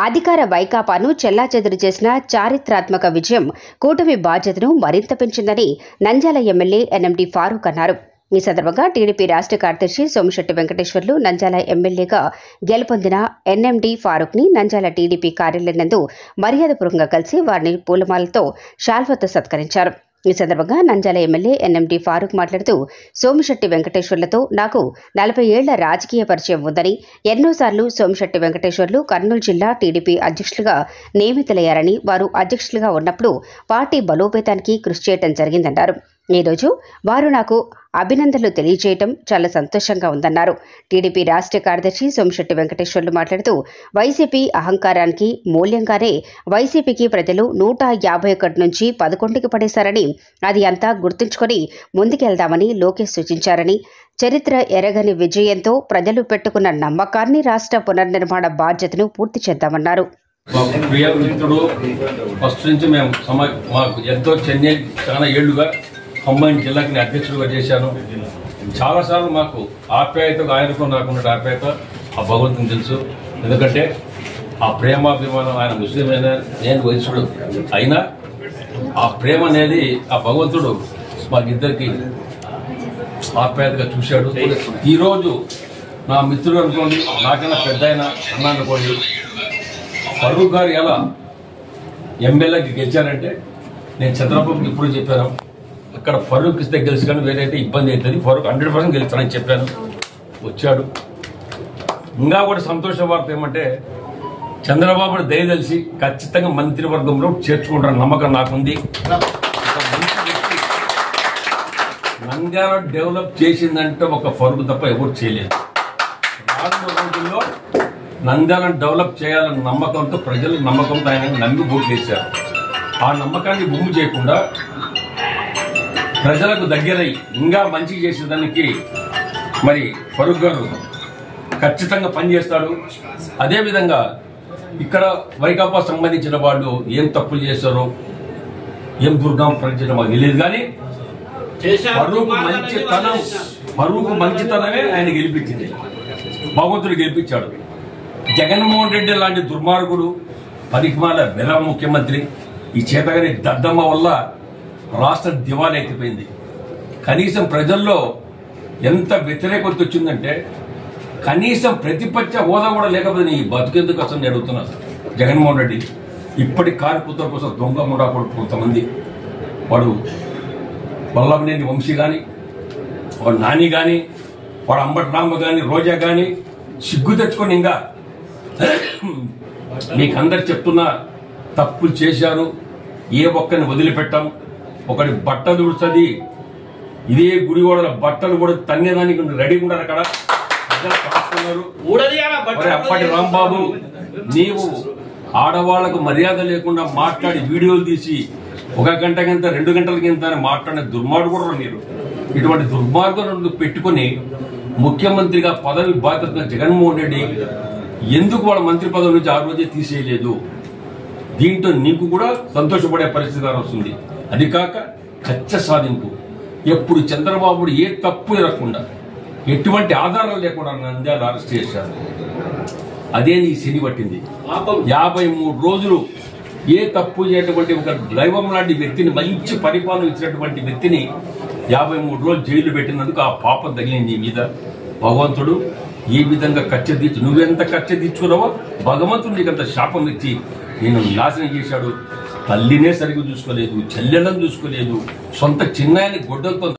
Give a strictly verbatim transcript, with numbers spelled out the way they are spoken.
అధికార వైకాపాను చెల్లాచెదురు చేసిన చారిత్రాత్మక విజయం కూటమి బాధ్యతను మరింత పెంచిందని నంద్యాల ఎమ్మెల్యే ఎన్ఎండి ఫారూక్ అన్నారు. ఈ సందర్భంగా టీడీపీ రాష్ట్ర కార్యదర్శి సోమిశెట్టి వెంకటేశ్వర్లు నంద్యాల ఎమ్మెల్యేగా గెలుపొందిన ఎన్ఎండి ఫారూక్ ని నంద్యాల టీడీపీ కార్యాలయం నందు మర్యాదపూర్వకంగా కలిసి వారిని పూలమాలతో శాల్వతో సత్కరించారు. ఈ సందర్భంగా నంద్యాల ఎమ్మెల్యే ఎన్ఎండి ఫారూక్ మాట్లాడుతూ సోమిశెట్టి వెంకటేశ్వర్లతో నాకు నలభై ఏళ్ల రాజకీయ పరిచయం ఉందని, ఎన్నోసార్లు సోమిశెట్టి వెంకటేశ్వర్లు కర్నూలు జిల్లా టీడీపీ అధ్యక్షులుగా నియమితులయ్యారని, వారు అధ్యక్షులుగా ఉన్నప్పుడు పార్టీ బలోపేతానికి కృషి చేయడం జరిగిందన్నారు. ఈరోజు వారు నాకు అభినందనలు తెలియజేయడం చాలా సంతోషంగా ఉందన్నారు. టీడీపీ రాష్ట్ర కార్యదర్శి సోమిశెట్టి వెంకటేశ్వర్లు మాట్లాడుతూ వైసీపీ అహంకారానికి మూల్యంగానే వైసీపీకి ప్రజలు నూట యాభై ఒకటి నుంచి పదకొండుకి పడేశారని, అది అంతా గుర్తుంచుకొని ముందుకెళ్దామని లోకేష్ సూచించారని, చరిత్ర ఎరగని విజయంతో ప్రజలు పెట్టుకున్న నమ్మకాన్ని రాష్ట్ర పునర్నిర్మాణ బాధ్యతను పూర్తి చేద్దామన్నారు. ప్రియ మిత్రుడు ఫస్ట్ నుంచి మేము సమా మాకు ఎంతో చెన్నై చాలా ఏళ్లుగా ఖమ్మం జిల్లాకి నేను అధ్యక్షుడిగా చేశాను. చాలాసార్లు మాకు ఆప్యాయతగా ఆయనకు నాకున్న ఆప్యాయత ఆ భగవంతుని తెలుసు. ఎందుకంటే ఆ ప్రేమాభిమానం, ఆయన ముస్లిం అయినా నేను వైశ్యుడు అయినా ఆ ప్రేమ అనేది ఆ భగవంతుడు మాకిద్దరికి ఆప్యాయతగా చూశాడు. ఈరోజు నా మిత్రుడు అనుకోండి, నాకైనా పెద్ద అయినా అన్నా అనుకోండి, ఫరూక్ గారు ఎలా ఎమ్మెల్యేకి గెలిచారంటే నేను చంద్రబాబుకి ఇప్పుడు చెప్పాను, అక్కడ ఫరూక్ ఇస్తే గెలిచి కానీ వేరైతే ఇబ్బంది అవుతుంది, ఫరూక్ హండ్రెడ్ పర్సెంట్ గెలుస్తానని చెప్పాను. వచ్చాడు. ఇంకా కూడా సంతోష వార్త ఏమంటే చంద్రబాబు దయ తెలిసి ఖచ్చితంగా మంత్రివర్గంలో చేర్చుకుంటారన్న నమ్మకం నాకుంది. నంద్యాల డెవలప్ చేసిందంటే ఒక ఫరూక్ తప్ప ఎవరు చేయలేదు. రానున్న రోజుల్లో నంద్యాలను డెవలప్ చేయాలన్న నమ్మకంతో ప్రజలు నమ్మకంతో ఆయన నమ్మి ఓట్లు వేశారు. ఆ నమ్మకాన్ని బొమ్ము చేయకుండా ప్రజలకు దగ్గరై ఇంకా మంచి చేసేదానికి మరి ఫరూక్ గారు ఖచ్చితంగా పనిచేస్తాడు. అదేవిధంగా ఇక్కడ వైకాపా సంబంధించిన వాళ్ళు ఏం తప్పులు చేశారో, ఏం దుర్గం ప్రజలు మాకు తెలియదు, కానీ ఫరూక్ మంచితనం ఫరూక్ మంచితనమే ఆయన గెలిపించింది, భగవంతుడు గెలిపించాడు. జగన్మోహన్ రెడ్డి లాంటి దుర్మార్గుడు, పరిమాల బెల ముఖ్యమంత్రి, ఈ చేతగాని దద్దమ్మ వల్ల రాష్ట్రం దివాలా ఎత్తిపోయింది. కనీసం ప్రజల్లో ఎంత వ్యతిరేకత వచ్చిందంటే కనీసం ప్రతిపక్ష హోదా కూడా లేకపోతే ఈ బతుకెందుకు అసలు నేను అడుగుతున్నాను. జగన్మోహన్ రెడ్డి ఇప్పటి కార్యకర్తల కోసం దొంగ ముడా కొంతమంది, వాడు వల్లభనేని వంశీ కానీ, వాడు నాని కానీ, వాడు అంబటి రామ కానీ, రోజా కానీ సిగ్గు తెచ్చుకొని ఇంకా మీకందరు చెప్తున్నా తప్పులు చేశారు, ఏ ఒక్కరిని వదిలిపెట్టాం. ఒకటి బట్టలు దుడుస్తుంది, ఇదే గుడివాడల బట్టలు కూడా తన్నేదానికి రెడీ ఉన్నారు. అక్కడ అప్పటి రాంబాబు, నీవు ఆడవాళ్లకు మర్యాద లేకుండా మాట్లాడి వీడియోలు తీసి ఒక గంట కింద రెండు గంటల కింద మాట్లాడిన దుర్మార్గుడు మీరు. ఇటువంటి దుర్మార్గులను పెట్టుకుని ముఖ్యమంత్రిగా పదవి బాధ్యత జగన్మోహన్ రెడ్డి ఎందుకు వాళ్ళ మంత్రి పదవి నుంచి ఆ రోజే తీసేయలేదు? దీంతో నీకు కూడా సంతోషపడే పరిస్థితి వస్తుంది. అది కాక కచ్చ సాధింపు. ఎప్పుడు చంద్రబాబు ఏ తప్పు ఎరగకుండా, ఎటువంటి ఆధారాలు లేకుండా నంద్యాల అరెస్ట్ చేశారు. అదే నీ శని పట్టింది. యాభై మూడు రోజులు ఏ తప్పు చేయటువంటి ఒక దైవం లాంటి వ్యక్తిని, మంచి పరిపాలన ఇచ్చినటువంటి వ్యక్తిని యాభై మూడు రోజులు జైలు పెట్టినందుకు ఆ పాపం తగిలింది నీ మీద. భగవంతుడు ఏ విధంగా కచ్చ తీర్చు, నువ్వెంత కచ్చ తీర్చుకున్నావో భగవంతుడు నీకంత శాపం ఇచ్చి నేను నాశనం చేశాడు. తల్లినే సరిగ్గా చూసుకోలేదు, చెల్లెలను చూసుకోలేదు, సొంత చిన్నాయని గొడ్డలతో